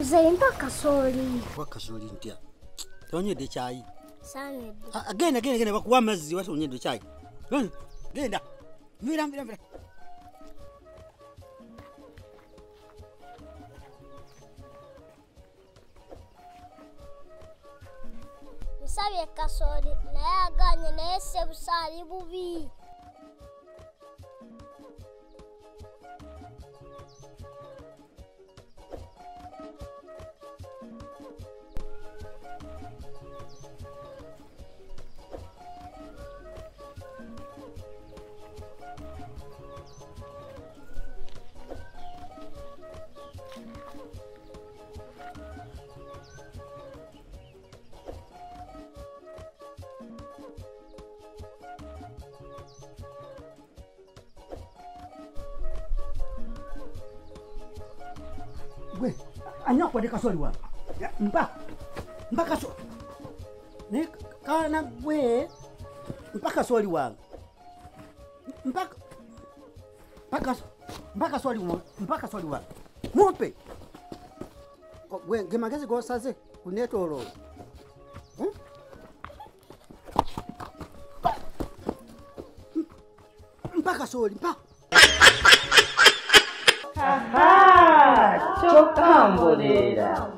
Zempa kasooli. Kwa kasooli ntia. Tonywedde chai. Sanywedde. Genda bakuwa amazzi wati onyedde chai. Genda. Mira. Nsabye kasooli naye aganye naye Ssebusaali bubi. Gwe, anyakwa de kasooli wa. Mpa kasooli. Ne kana gwe. Mpa kasooli wa. Mpa kasooli wa. Mupe. Gwe gemagezi go saze kunetolo. Mpa kasooli, mpa. Aha! Choka Mboleera.